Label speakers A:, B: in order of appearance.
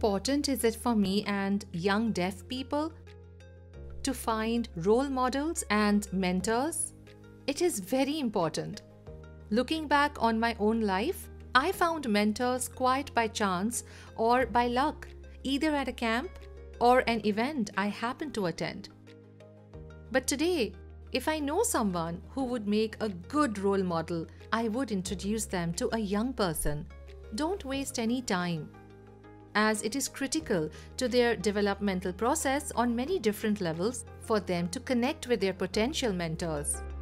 A: important is it for me and young deaf people to find role models and mentors? It is very important. Looking back on my own life, I found mentors quite by chance or by luck, either at a camp or an event I happened to attend. But today, if I know someone who would make a good role model, I would introduce them to a young person. Don't waste any time, as it is critical to their developmental process on many different levels for them to connect with their potential mentors.